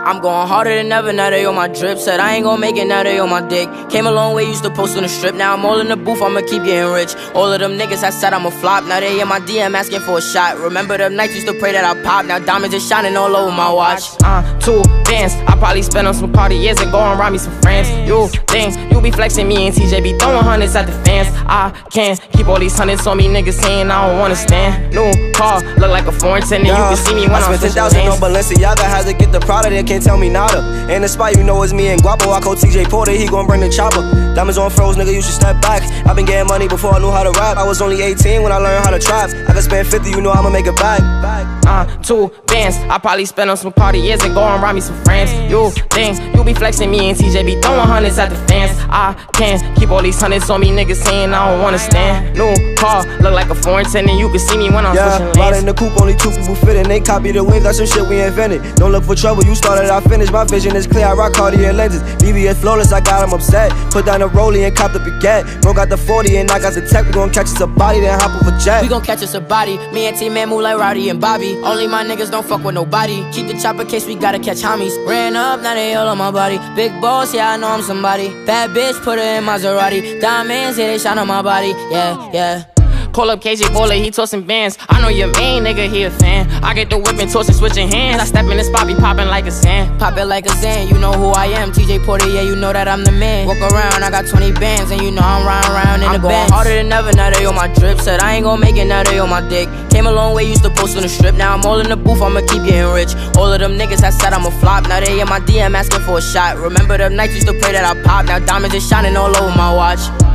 I'm going harder than ever, now they on my drip. Said I ain't gon' make it, now they on my dick. Came a long way, used to post on the strip. Now I'm all in the booth, I'ma keep getting rich. All of them niggas that said I'ma flop, now they in my DM asking for a shot. Remember them nights, used to pray that I pop. Now diamonds is shining all over my watch. 2 bands, I probably spent on some Cartiers and go and rob me some friends. You think you be flexing, me and TJ be throwing hundreds at the fans. I can't keep all these hundreds on me, niggas saying I don't wanna stand. New car, look like a foreign tenant, you can see me when I'm spent 10,000 on Balenciaga, had to get the product, they can't tell me nada. In the spot, you know it's me and Guapo, I call TJ Porter, he gon' bring the chopper. Diamonds on froze, nigga, you should step back. I been getting money before I knew how to rap. I was only 18 when I learned how to trap. I could spend 50, you know I'ma make it back. 2 bands, I probably spent on some Cartiers and go and rob me some friends. You think you be flexing, me and TJ be throwing hundreds at the fans. I can't keep all these hundreds on me, niggas saying I don't wanna stand. New car, look like a foreign tenant, you can see me when I'm switching lanes. Ride in the coupe, only 2 people fit in. They copy the wave, that's some shit we invented. Don't look for trouble, you started, I finished. My vision is clear, I rock Cartier lenses. BBS flawless, I got him upset. Put down the rollie and cop the baguette. Bro got the 40 and I got the tech. We gon' catch us a body, then hop off a jet. We gon' catch us a body. Me and T-Man move like Rowdy and Bobby. Only my niggas don't fuck with nobody. Keep the chopper case, we gotta catch homies. Ran up, now they all on my body. Big boss, yeah, I know I'm somebody. Bad bitch, put her in Maserati. Diamonds, yeah, they shine on my body. Yeah, yeah. Call up KJ Baller, he tossing bands. I know your main nigga, he a fan. I get the whipping, tossing, switching hands. I step in the spot, be popping like a sand. Pop it like a Zan, you know who I am. TJ Porter, yeah, you know that I'm the man. Walk around, I got 20 bands, and you know I'm riding around in the Benz. Harder than ever, now they on my drip. Said I ain't gon' make it, now they on my dick. Came a long way, used to post on the strip. Now I'm all in the booth, I'ma keep getting rich. All of them niggas that said I'ma flop, now they in my DM asking for a shot. Remember them nights, used to pray that I pop. Now diamonds is shining all over my watch.